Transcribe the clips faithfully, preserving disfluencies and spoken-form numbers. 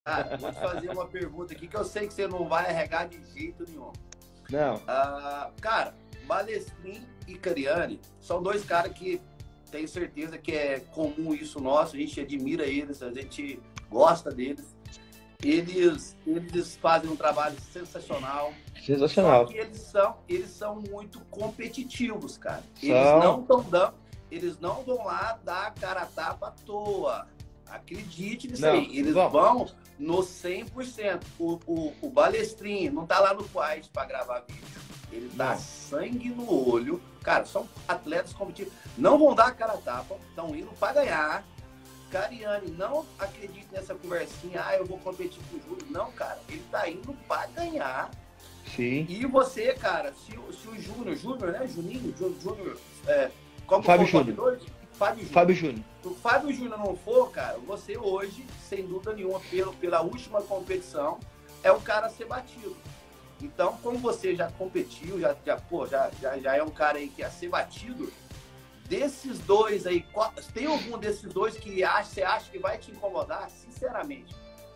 Cara, vou te fazer uma pergunta aqui que eu sei que você não vai arregar de jeito nenhum. Não. Ah, cara, Balestrin e Cariani são dois caras que tenho certeza que é comum isso nosso, a gente admira eles, a gente gosta deles. Eles, eles fazem um trabalho sensacional. Só Sensacional. que eles são, eles são muito competitivos, cara. Eles São. não estão dando, eles não vão lá dar a cara a tapa à toa. Acredite nisso Não, aí. Eles bom. vão no cem por cento. O, o, o Balestrin não tá lá no Quiet para gravar vídeo. Ele tá Não. sangue no olho. Cara, são atletas competitivos. Não vão dar a cara a tapa. Estão indo para ganhar. Cariani, não acredite nessa conversinha. Ah, eu vou competir com o Júlio. Não, cara. Ele tá indo para ganhar. Sim. E você, cara, se, se o Júnior, Júnior, né? Juninho, Jú- Júnior, é, como Fábio foi o top Júnior. dois? Fábio Júnior. Fábio Júnior. Se o Fábio Júnior não for, cara, você hoje, sem dúvida nenhuma, pelo, pela última competição, é o cara a ser batido. Então, como você já competiu, já, já, pô, já, já, já é um cara aí que é a ser batido, desses dois aí, qual- tem algum desses dois que acha, você acha que vai te incomodar? Sinceramente.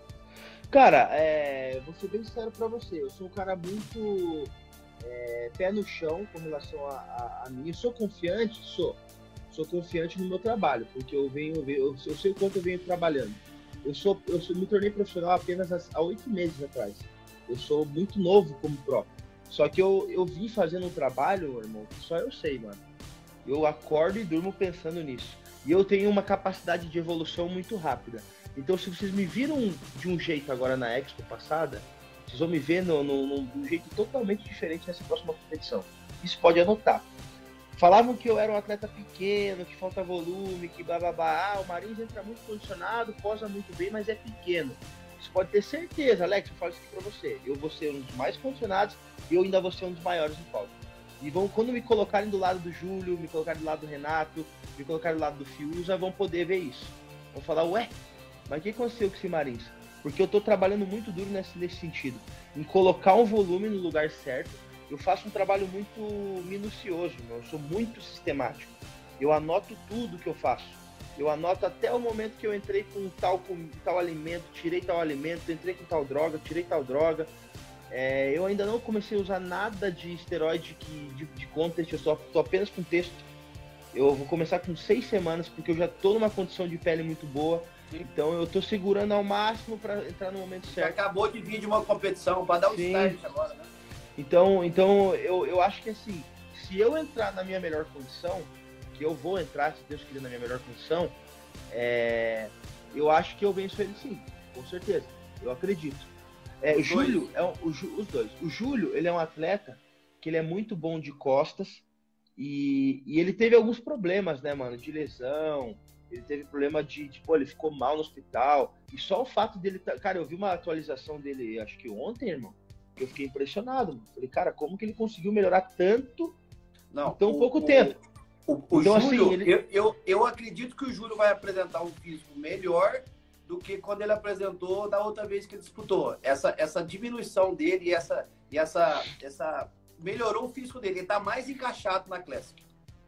Cara, é, vou ser bem sincero pra você. Eu sou um cara muito é, pé no chão com relação a, a, a mim. Eu sou confiante? Sou. Sou confiante no meu trabalho, porque eu venho, eu, eu sei o quanto eu venho trabalhando. Eu sou, eu sou, me tornei profissional apenas há oito meses atrás. Eu sou muito novo como pró. Só que eu, eu vim fazendo um trabalho, irmão, que só eu sei, mano. Eu acordo e durmo pensando nisso. E eu tenho uma capacidade de evolução muito rápida. Então, se vocês me viram de um jeito agora na Expo passada, vocês vão me ver no, no, no, de um jeito totalmente diferente nessa próxima competição. Isso pode anotar. Falavam que eu era um atleta pequeno, que falta volume, que blá blá blá. Ah, o Marins entra muito condicionado, posa muito bem, mas é pequeno. Você pode ter certeza, Alex, eu falo isso aqui pra você. Eu vou ser um dos mais condicionados e eu ainda vou ser um dos maiores no palco. E vão, quando me colocarem do lado do Júlio, me colocarem do lado do Renato, me colocarem do lado do Fiuza, vão poder ver isso. Vão falar, ué, mas o que aconteceu com esse Marins? Porque eu tô trabalhando muito duro nesse, nesse sentido. Em colocar um volume no lugar certo. Eu faço um trabalho muito minucioso, meu. Eu sou muito sistemático. Eu anoto tudo que eu faço. Eu anoto até o momento que eu entrei com tal, com tal alimento, tirei tal alimento, entrei com tal droga, tirei tal droga. É, eu ainda não comecei a usar nada de esteroide que, de, de contest, eu só tô apenas com texto. Eu vou começar com seis semanas, porque eu já tô numa condição de pele muito boa. Então eu tô segurando ao máximo para entrar no momento Você certo. acabou de vir de uma competição, para dar o Sim. start agora, né? Então, então eu, eu acho que assim, se eu entrar na minha melhor condição, que eu vou entrar, se Deus quiser, na minha melhor condição, é, eu acho que eu venço ele sim, com certeza. Eu acredito. É, o Os Júlio, dois. é um, o, Ju- os dois. O Júlio, ele é um atleta que ele é muito bom de costas e, e ele teve alguns problemas, né, mano, de lesão. Ele teve problema de, de, pô, ele ficou mal no hospital. E só o fato dele, tá, cara, eu vi uma atualização dele, acho que ontem, irmão. Eu fiquei impressionado, mano. Falei, cara, como que ele conseguiu melhorar tanto Não, em tão o, pouco o, tempo? o, o Então, Júlio, assim, ele... eu, eu, eu acredito que o Júlio vai apresentar um físico melhor do que quando ele apresentou da outra vez que ele disputou. Essa, essa diminuição dele e essa, e essa, essa melhorou o físico dele. Ele tá mais encaixado na Classic.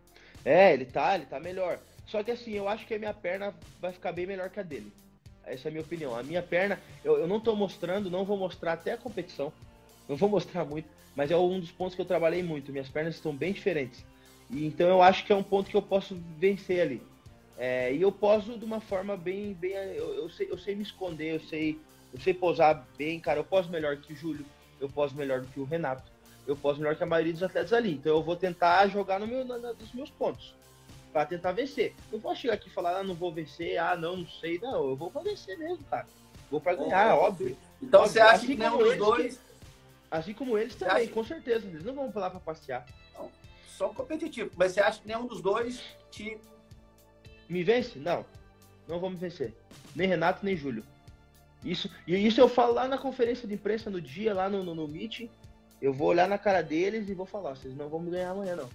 É, ele tá, ele tá melhor. Só que assim, eu acho que a minha perna vai ficar bem melhor que a dele. Essa é a minha opinião. A minha perna, eu, eu não tô mostrando, não vou mostrar até a competição. Não vou mostrar muito, mas é um dos pontos que eu trabalhei muito. Minhas pernas estão bem diferentes. E, então eu acho que é um ponto que eu posso vencer ali. É, e eu poso de uma forma bem... bem eu, eu, sei, eu sei me esconder, eu sei, eu sei posar bem, cara. Eu poso melhor que o Júlio, eu poso melhor do que o Renato. Eu poso melhor que a maioria dos atletas ali. Então eu vou tentar jogar no meu, na, nos meus pontos. Pra tentar vencer. Não posso chegar aqui e falar, ah, não vou vencer, ah, não, não sei. Não, eu vou pra vencer mesmo, cara. Vou pra ganhar, Oh, óbvio. então óbvio. você acha Assim que nenhum como dos eles dois... que- Assim como eles Você também, acha- com certeza. Eles não vão pra lá pra passear. Não, são competitivos, mas você acha que nenhum dos dois te... Me vence? Não. Não vão me vencer. Nem Renato, nem Júlio. Isso, e isso eu falo lá na conferência de imprensa no dia, lá no, no, no meeting. Eu vou olhar na cara deles e vou falar, vocês não vão me ganhar amanhã, não.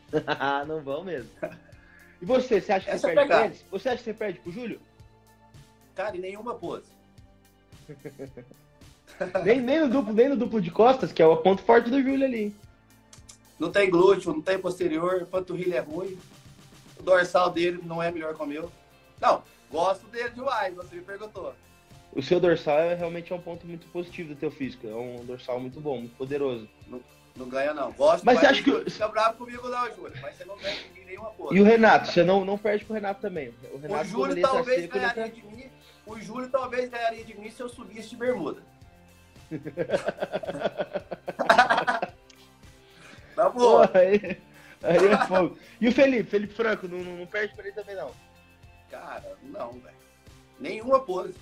Não vão mesmo. E você, você acha que Essa você é perde pra pegada. eles? Você acha que você perde pro Júlio? Cara, em nenhuma pose. Nem, nem, no duplo, nem no duplo de costas, que é o ponto forte do Júlio ali. Não tem glúteo, não tem posterior, panturrilha é ruim. O dorsal dele não é melhor que o meu. Não, gosto dele demais, você me perguntou. O seu dorsal é, realmente é um ponto muito positivo do teu físico. É um dorsal muito bom, muito poderoso. Não, não ganha, não. Gosto, mas mas você acha que... Júlio, fica bravo comigo não, Júlio. Mas você não ganha de nenhuma porra. E o Renato? Você não, não perde pro Renato também. O, Renato, o Júlio talvez seco, ganharia tá... de mim. O Júlio talvez ganharia de mim se eu subisse de bermuda. Tá bom. Aí, aí é fogo. E o Felipe? Felipe Franco, não, não, não perde pra ele também, não? Cara, não, velho. Nenhuma pose.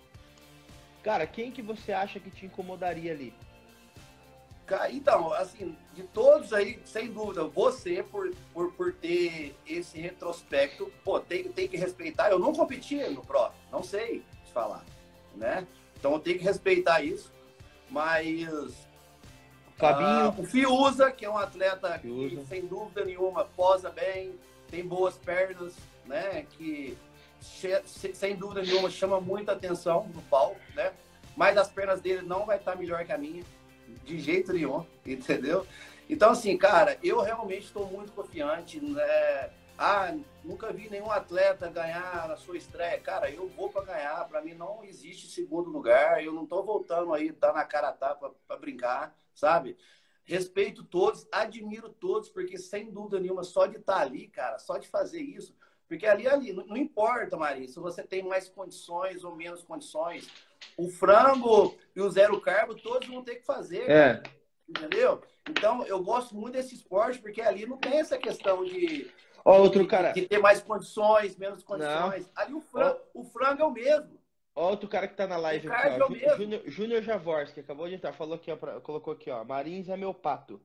Cara, quem que você acha que te incomodaria ali? Cara, então, assim, de todos aí, sem dúvida, você, por, por, por ter esse retrospecto, pô, tem, tem que respeitar. Eu não competi no Pro, não sei te falar, né? Então eu tenho que respeitar isso. Mas Fabinho. Uh, o Fiuza, que é um atleta Fiuza. que, sem dúvida nenhuma, posa bem, tem boas pernas, né? Que, sem dúvida nenhuma, chama muita atenção no palco, né? Mas as pernas dele não vai estar melhor que a minha, de jeito nenhum, entendeu? Então, assim, cara, eu realmente estou muito confiante, né? Ah, nunca vi nenhum atleta ganhar na sua estreia. Cara, eu vou para ganhar. Para mim não existe segundo lugar. Eu não tô voltando aí, tá na cara tapa para brincar, sabe? Respeito todos, admiro todos, porque sem dúvida nenhuma, só de estar ali, cara, só de fazer isso, porque ali, ali, não, não importa, Maria, se você tem mais condições ou menos condições, o frango e o zero carbo, todos vão ter que fazer, é. cara, entendeu? Então, eu gosto muito desse esporte, porque ali não tem essa questão de... Ó, de, outro cara. De, de ter mais condições, menos condições. Não. Ali o frango, Ó, o frango é o mesmo. Ó, outro cara que tá na live o aqui, ó. É o mesmo. Júnior, Júnior Javorski, acabou de entrar, falou aqui, ó, pra, colocou aqui, ó. Marins é meu pato.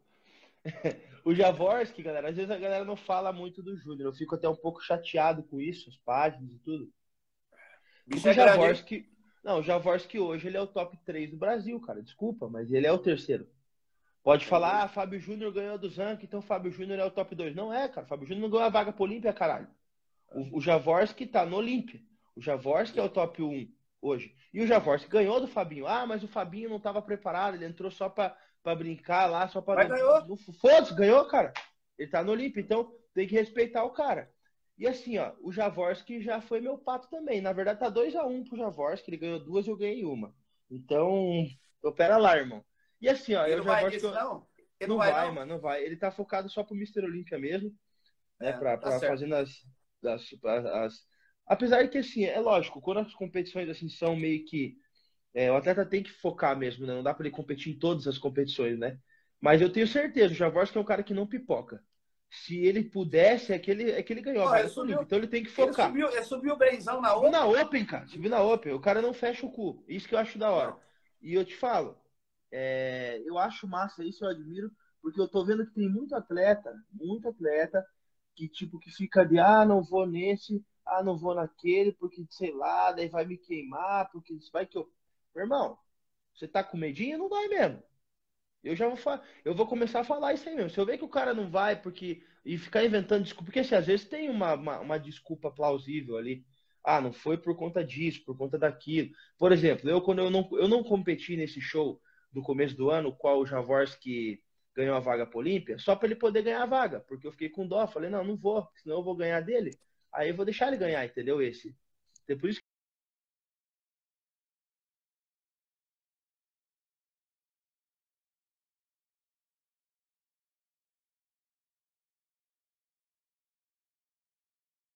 O Javorski, galera, às vezes a galera não fala muito do Júnior. Eu fico até um pouco chateado com isso, as páginas e tudo. Bicho o Javorski. Não, o Javorski hoje ele é o top três do Brasil, cara. Desculpa, mas ele é o terceiro. Pode falar, ah, Fábio Júnior ganhou do Zank, então Fábio Júnior é o top dois. Não é, cara. Fábio Júnior não ganhou a vaga pro Olímpia, caralho. O, o Javorski tá no Olímpia. O Javorski é o top um hoje. E o Javorski ganhou do Fabinho. Ah, mas o Fabinho não tava preparado, ele entrou só pra, pra brincar lá, só pra... Mas não, ganhou. Não, foda-se, ganhou, cara. Ele tá no Olímpia, então tem que respeitar o cara. E assim, ó, o Javorski já foi meu pato também. Na verdade, tá dois a um pro Javorski, ele ganhou duas e eu ganhei uma. Então, eu pera lá, irmão. E assim, ó, ele eu não já vai gosto disso, eu... não? Ele não, não vai, vai, não? mano, não vai. Ele tá focado só pro mister Olímpia mesmo, né? É, pra, tá pra fazendo as, as, as, as. Apesar de que, assim, é lógico, quando as competições assim são meio que. É, o atleta tem que focar mesmo, né? Não dá pra ele competir em todas as competições, né? Mas eu tenho certeza, o Javorski é um cara que não pipoca. Se ele pudesse, é que ele, é que ele ganhou Pô, a vaga ele pro Olímpia. subiu, Então ele tem que ele focar. subiu, ele subiu o Brenzão na Subiu Open? na Open, cara. Subiu na Open. O cara não fecha o cu. Isso que eu acho da hora. Não. E eu te falo, é, eu acho massa isso, eu admiro, porque eu tô vendo que tem muito atleta, muito atleta, que tipo, que fica de, ah, não vou nesse, ah, não vou naquele, porque, sei lá, daí vai me queimar, porque isso vai que eu... Meu irmão, você tá com medinho? Não vai mesmo. Eu já vou falar, eu vou começar a falar isso aí mesmo. Se eu ver que o cara não vai, porque... E ficar inventando desculpa, porque assim, às vezes tem uma, uma, uma desculpa plausível ali. Ah, não foi por conta disso, por conta daquilo. Por exemplo, eu quando eu não, eu não competi nesse show do começo do ano, qual o Javorski ganhou a vaga para Olímpia, só para ele poder ganhar a vaga, porque eu fiquei com dó, falei, não, não vou, senão eu vou ganhar dele, aí eu vou deixar ele ganhar, entendeu? Esse. É por isso